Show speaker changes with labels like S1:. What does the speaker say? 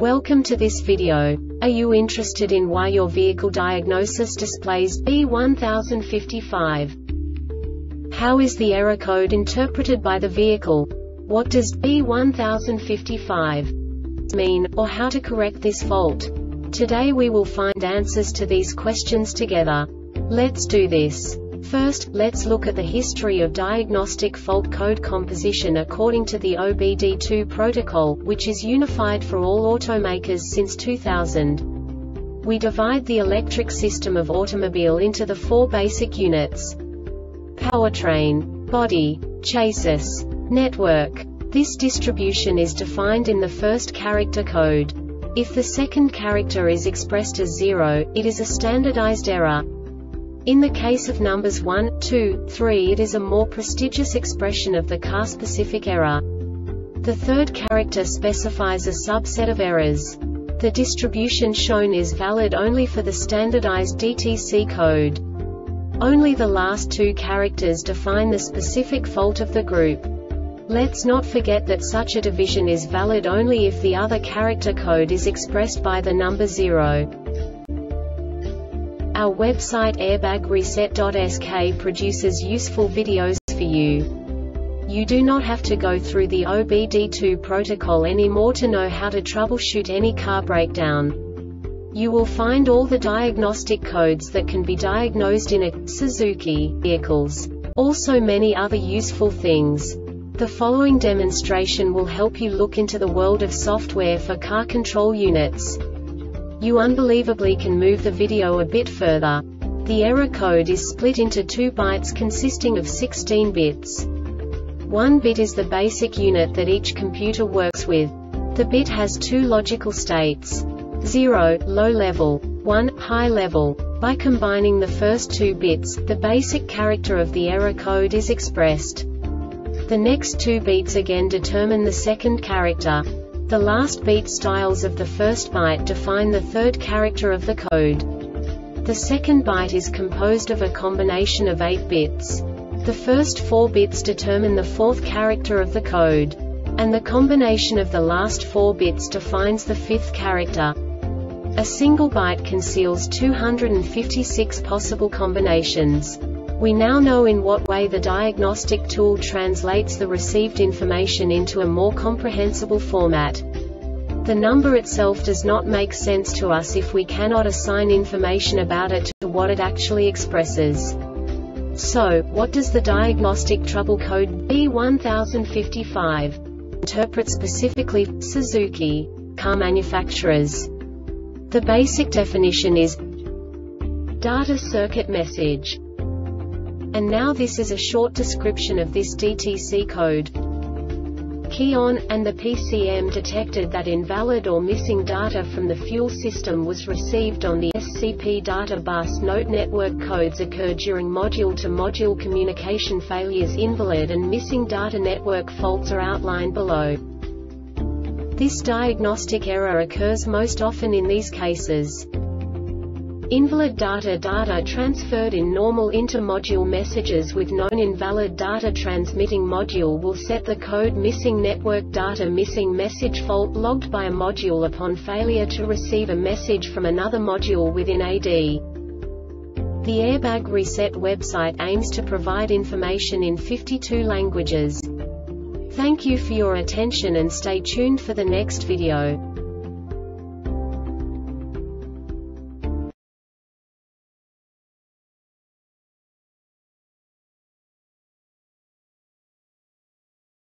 S1: Welcome to this video. Are you interested in why your vehicle diagnosis displays B1055? How is the error code interpreted by the vehicle? What does B1055 mean, or how to correct this fault? Today we will find answers to these questions together. Let's do this. First, let's look at the history of diagnostic fault code composition according to the OBD2 protocol, which is unified for all automakers since 2000. We divide the electric system of automobile into the four basic units: powertrain, body, chassis, network. This distribution is defined in the first character code. If the second character is expressed as 0, it is a standardized error. In the case of numbers 1, 2, 3, it is a more prestigious expression of the car-specific error. The third character specifies a subset of errors. The distribution shown is valid only for the standardized DTC code. Only the last two characters define the specific fault of the group. Let's not forget that such a division is valid only if the other character code is expressed by the number 0. Our website airbagreset.sk produces useful videos for you. You do not have to go through the OBD2 protocol anymore to know how to troubleshoot any car breakdown. You will find all the diagnostic codes that can be diagnosed in a Suzuki vehicles. Also many other useful things. The following demonstration will help you look into the world of software for car control units. You unbelievably can move the video a bit further. The error code is split into 2 bytes consisting of 16 bits. 1 bit is the basic unit that each computer works with. The bit has 2 logical states: 0, low level, 1, high level. By combining the first 2 bits, the basic character of the error code is expressed. The next 2 beats again determine the second character. The last beat styles of the first byte define the third character of the code. The second byte is composed of a combination of 8 bits. The first 4 bits determine the fourth character of the code. And the combination of the last 4 bits defines the fifth character. A single byte conceals 256 possible combinations. We now know in what way the diagnostic tool translates the received information into a more comprehensible format. The number itself does not make sense to us if we cannot assign information about it to what it actually expresses. So, what does the diagnostic trouble code B1055 interpret specifically for Suzuki car manufacturers? The basic definition is data circuit message. And now this is a short description of this DTC code. Key on, and the PCM detected that invalid or missing data from the fuel system was received on the SCP data bus. Note: network codes occur during module-to-module communication failures. Invalid and missing data network faults are outlined below. This diagnostic error occurs most often in these cases: invalid data transferred in normal inter-module messages with known invalid data. Transmitting module will set the code missing network data. Missing message fault logged by a module upon failure to receive a message from another module within AD. The Airbag Reset website aims to provide information in 52 languages. Thank you for your attention and stay tuned for the next video.